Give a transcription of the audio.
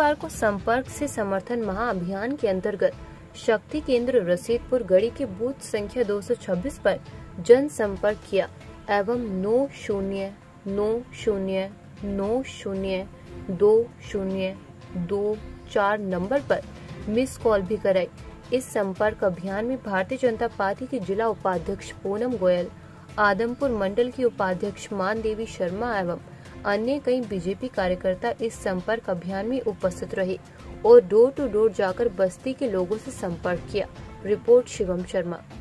शुक्रवार को संपर्क से समर्थन महाअभियान के अंतर्गत शक्ति केंद्र रसीदपुर गढ़ी के बूथ संख्या 226 पर जन संपर्क किया एवं 9090902024 नंबर पर मिस कॉल भी कराई। इस संपर्क अभियान में भारतीय जनता पार्टी के जिला उपाध्यक्ष पूनम गोयल, आदमपुर मंडल की उपाध्यक्ष मानदेवी शर्मा एवं अन्य कई बीजेपी कार्यकर्ता इस संपर्क अभियान में उपस्थित रहे और डोर टू डोर जाकर बस्ती के लोगों से संपर्क किया। रिपोर्ट शिवम शर्मा।